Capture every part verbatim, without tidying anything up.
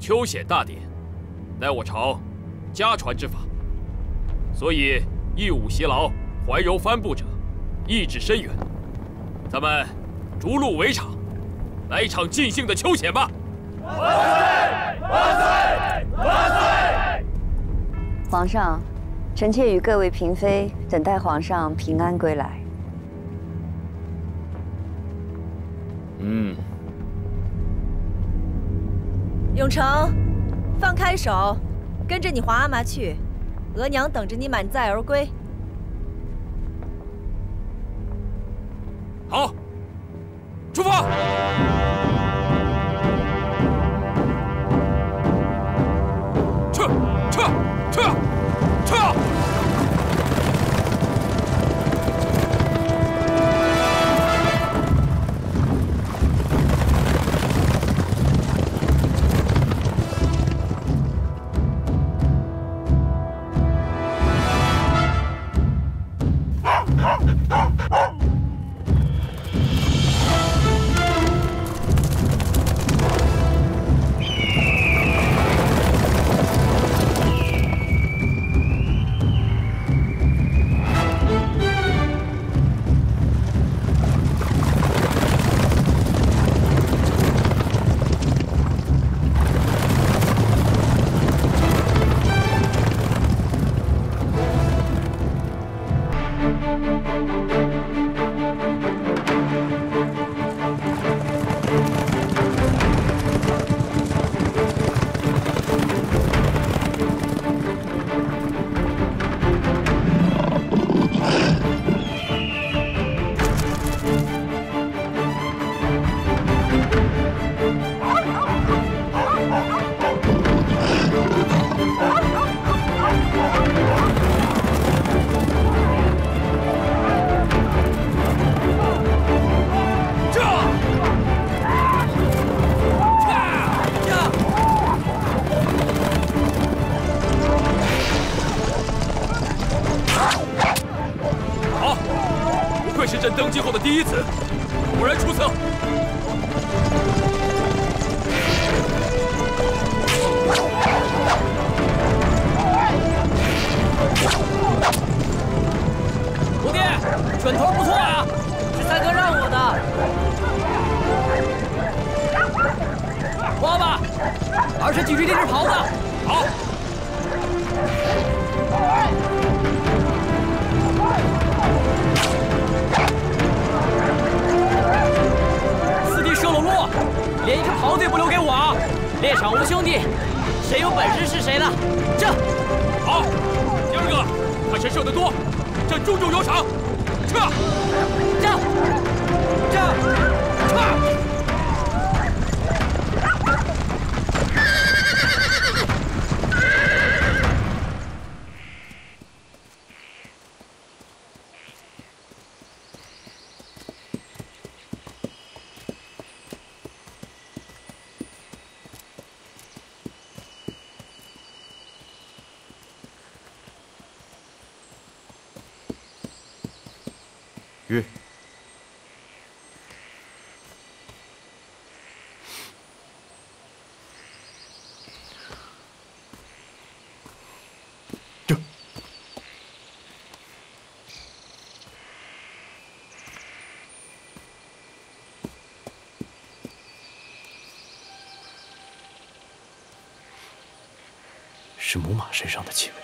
秋显大典，乃我朝家传之法，所以一武袭劳，怀柔帆布者，意志深远。咱们逐鹿围场，来一场尽兴的秋显吧！ 万岁！万岁！万岁！ 皇上，臣妾与各位嫔妃等待皇上平安归来。 嗯。 永成，放开手，跟着你皇阿玛去，额娘等着你满载而归。 好，出发！撤撤撤撤！ 第一子，果然出色。 徒弟，准头不错啊，是三哥让我的。花吧，二十几具这只袍子。好。 射了落，连一只袍子也不留给我啊！猎场无兄弟，谁有本事是谁的。这， 好，第二个，看谁射得多，朕重重有赏。撤， 这，这，撤。 曰，这是母马身上的气味。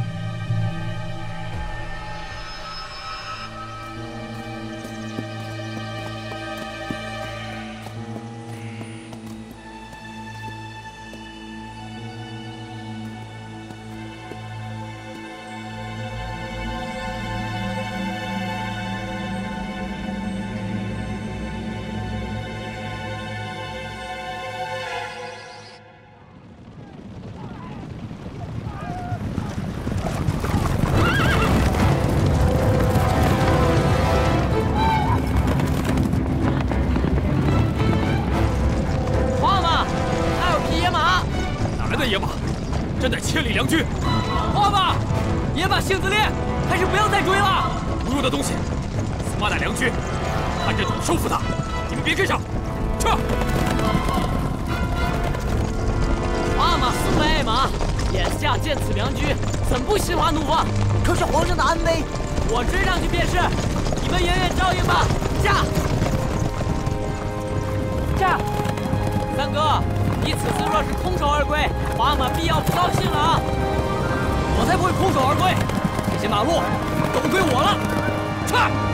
千里良驹， 花吧，野马性子烈，还是不要再追了。 无用的东西，司马乃良驹，看朕怎么收服他！你们别跟上，撤！ 下见此良驹，怎不心花怒放？ 可是皇上的安危， 我追上去便是。你们远远照应吧。驾！驾！三哥，你此次若是空手而归，皇阿玛必要不高兴了啊！我才不会空手而归，这些马路都归我了。撤！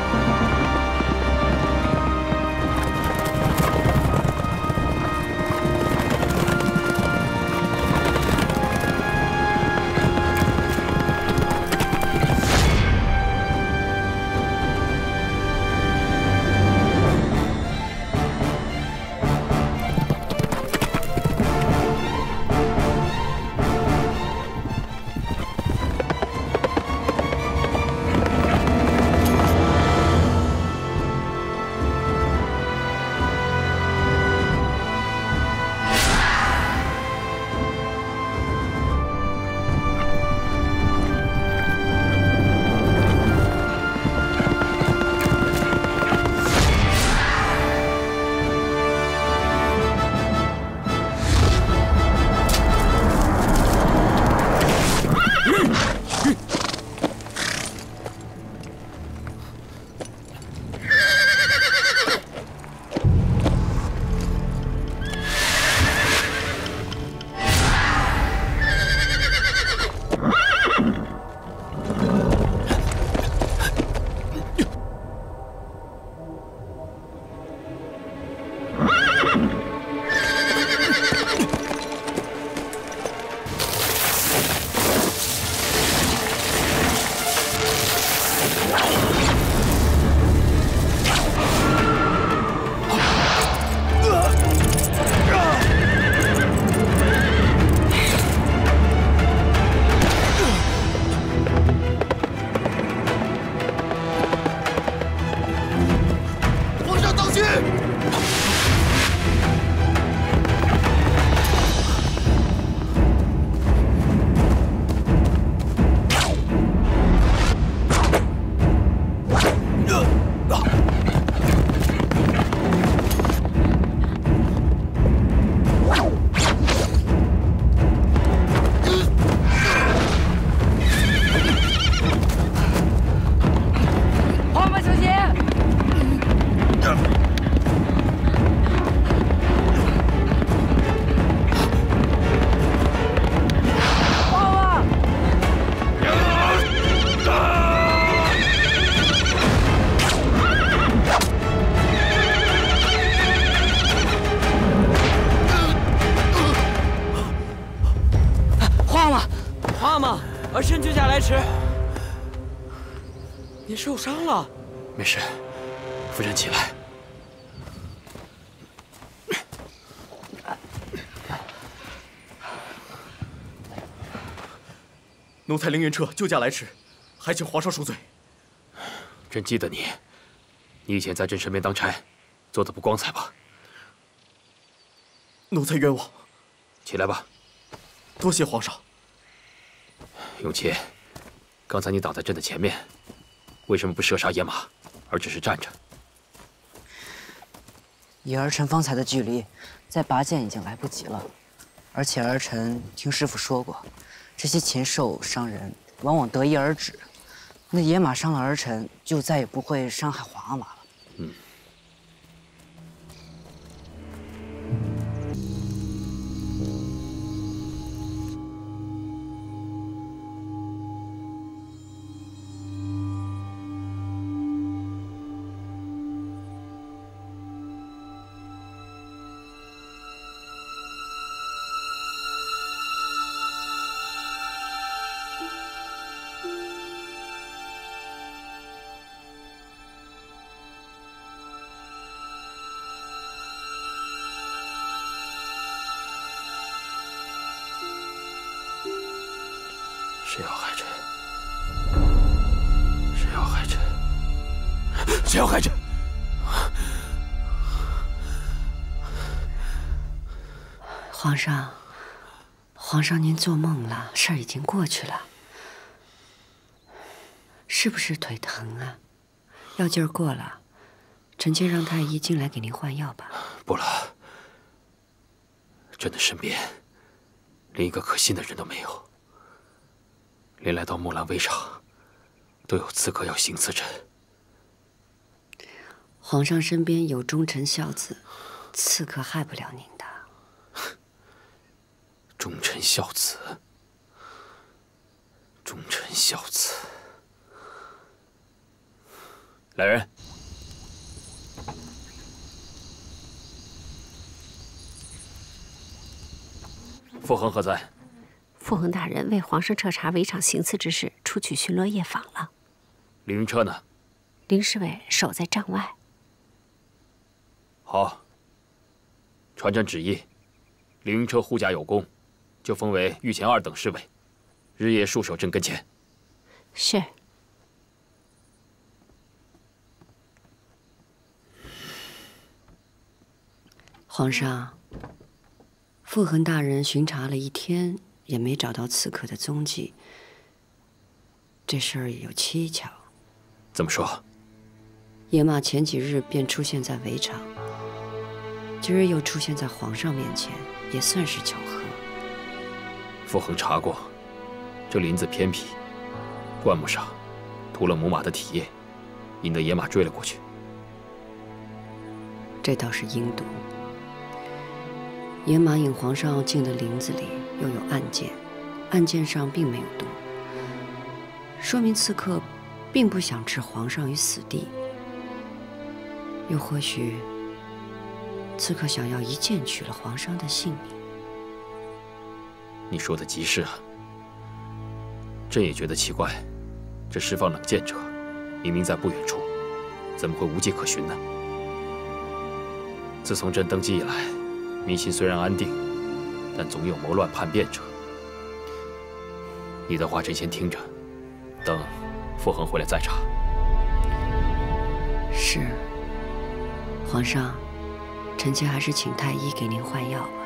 儿臣救驾来迟，您受伤了？ 没事，夫人起来。 奴才凌云彻救驾来迟，还请皇上恕罪。 朕记得你，你以前在朕身边当差，做得不光彩吧？ 奴才冤枉。 起来吧。 多谢皇上。 永琪，刚才你挡在朕的前面，为什么不射杀野马，而只是站着？ 以儿臣方才的距离，再拔剑已经来不及了。而且儿臣听师傅说过，这些禽兽伤人，往往得一而止。那野马伤了儿臣，就再也不会伤害皇阿玛了。 嗯。 谁要害朕？谁要害朕？谁要害朕？ 皇上，皇上您做梦了，事儿已经过去了，是不是腿疼啊？药劲儿过了，臣妾让太医进来给您换药吧。 不了，朕的身边连一个可信的人都没有。 连来到木兰围场，都有刺客要行刺朕。 皇上身边有忠臣孝子，刺客害不了您的。 忠臣孝子，忠臣孝子。来人！傅恒何在？ 傅恒大人为皇上彻查围场行刺之事，出去巡逻夜访了。 凌云车呢？ 林侍卫守在帐外。 好。传朕旨意，凌云车护驾有功，就封为御前二等侍卫，日夜戍守朕跟前。 是。 皇上，傅恒大人巡查了一天，也没找到刺客的踪迹。这事儿有蹊跷。 怎么说？ 野马前几日便出现在围场，今儿又出现在皇上面前，也算是巧合。 傅恒查过，这林子偏僻，灌木上涂了母马的体液，引得野马追了过去。 这倒是阴毒。野马引皇上进的林子里又有暗箭，暗箭上并没有毒，说明刺客并不想置皇上于死地。又或许，刺客想要一箭取了皇上的性命。 你说的极是啊。朕也觉得奇怪，这释放冷箭者，明明在不远处，怎么会无迹可寻呢？自从朕登基以来，民心虽然安定，但总有谋乱叛变者。你的话朕先听着，等傅恒回来再查。 是。皇上，臣妾还是请太医给您换药吧。